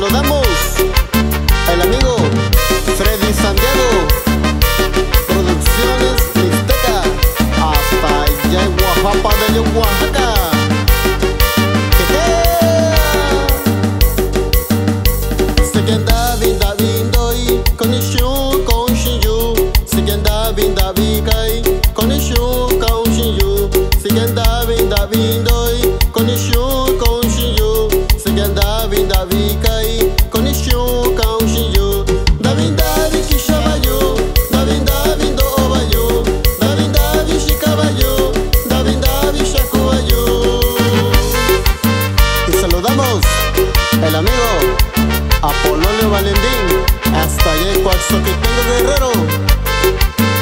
saludamos el amigo Freddy Santiago, Producciones Mixteca, hasta allá en Oaxaca de Oaxaca. Second David doi Konishu Konshinju, Second David kai Konishu Konshinju, Second David doi Konishu Konshinju, Second David kai Konishu Konshinju, David Kishabayu, David do Obayu, David Shikabayu, David Shakubayu. Y saludamos el amigo Apolonio Valentín, hasta allá en Coaxoquitengo, Guerrero.